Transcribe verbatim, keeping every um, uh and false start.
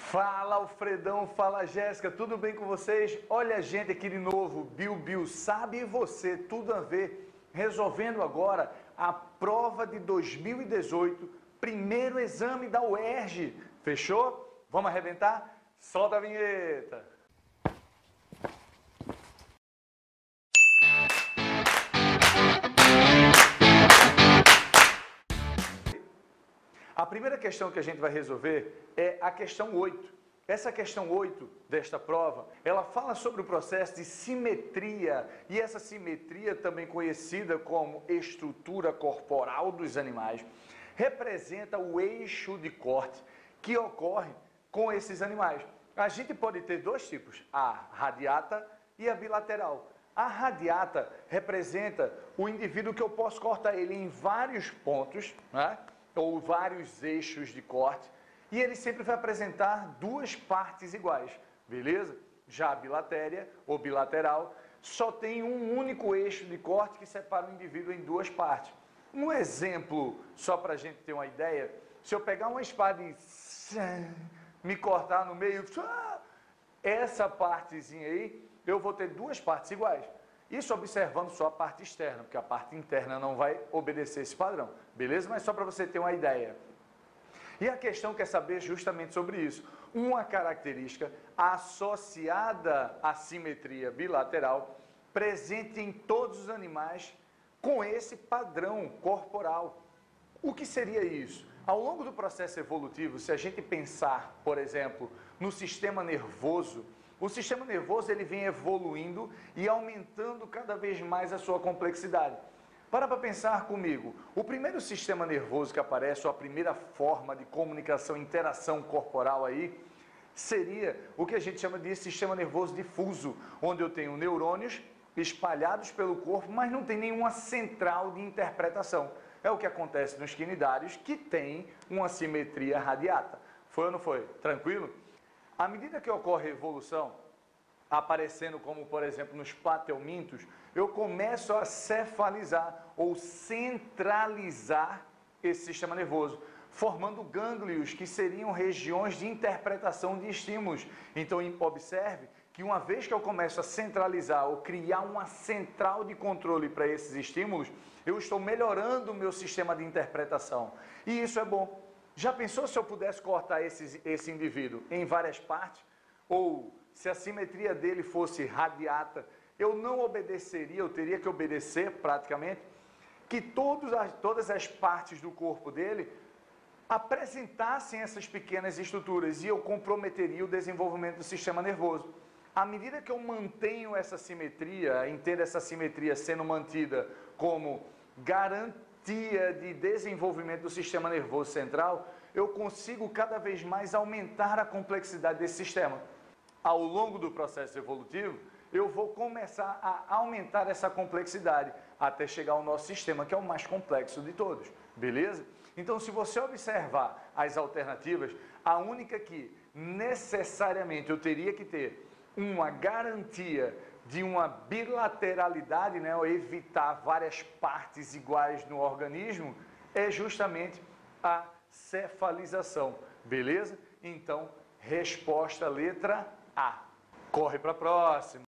Fala Alfredão, fala Jéssica, tudo bem com vocês? Olha a gente aqui de novo, Bill Bill, sabe você, tudo a ver, resolvendo agora a prova de dois mil e dezoito, primeiro exame da U E R J, fechou? Vamos arrebentar? Solta a vinheta! A primeira questão que a gente vai resolver é a questão oito. Essa questão oito desta prova, ela fala sobre o processo de simetria, e essa simetria, também conhecida como estrutura corporal dos animais, representa o eixo de corte que ocorre com esses animais. A gente pode ter dois tipos, a radiata e a bilateral. A radiata representa o indivíduo que eu posso cortar ele em vários pontos, né? Ou vários eixos de corte, e ele sempre vai apresentar duas partes iguais, beleza? Já a bilatéria ou bilateral só tem um único eixo de corte que separa o indivíduo em duas partes. Um exemplo, só para a gente ter uma ideia, se eu pegar uma espada e me cortar no meio, essa partezinha aí, eu vou ter duas partes iguais. Isso observando só a parte externa, porque a parte interna não vai obedecer esse padrão, beleza? Mas só para você ter uma ideia. E a questão quer saber justamente sobre isso. Uma característica associada à simetria bilateral, presente em todos os animais com esse padrão corporal. O que seria isso? Ao longo do processo evolutivo, se a gente pensar, por exemplo, no sistema nervoso, o sistema nervoso ele vem evoluindo e aumentando cada vez mais a sua complexidade. Para para pensar comigo, o primeiro sistema nervoso que aparece, ou a primeira forma de comunicação, interação corporal aí, seria o que a gente chama de sistema nervoso difuso, onde eu tenho neurônios espalhados pelo corpo, mas não tem nenhuma central de interpretação. É o que acontece nos quinidários, que tem uma simetria radiata. Foi ou não foi? Tranquilo? À medida que ocorre a evolução, aparecendo como, por exemplo, nos plateumintos, eu começo a cefalizar ou centralizar esse sistema nervoso, formando gânglios que seriam regiões de interpretação de estímulos. Então, observe que uma vez que eu começo a centralizar ou criar uma central de controle para esses estímulos, eu estou melhorando o meu sistema de interpretação. E isso é bom. Já pensou se eu pudesse cortar esse, esse indivíduo em várias partes? Ou se a simetria dele fosse radiata, eu não obedeceria, eu teria que obedecer praticamente, que todos as, todas as partes do corpo dele apresentassem essas pequenas estruturas e eu comprometeria o desenvolvimento do sistema nervoso. À medida que eu mantenho essa simetria, entendo essa simetria sendo mantida como garantia de desenvolvimento do sistema nervoso central, eu consigo cada vez mais aumentar a complexidade desse sistema. Ao longo do processo evolutivo, eu vou começar a aumentar essa complexidade até chegar ao nosso sistema, que é o mais complexo de todos, beleza? Então, se você observar as alternativas, a única que necessariamente eu teria que ter uma garantia de uma bilateralidade, né, ou evitar várias partes iguais no organismo, é justamente a cefalização, beleza? Então, resposta letra A. Corre para a próxima.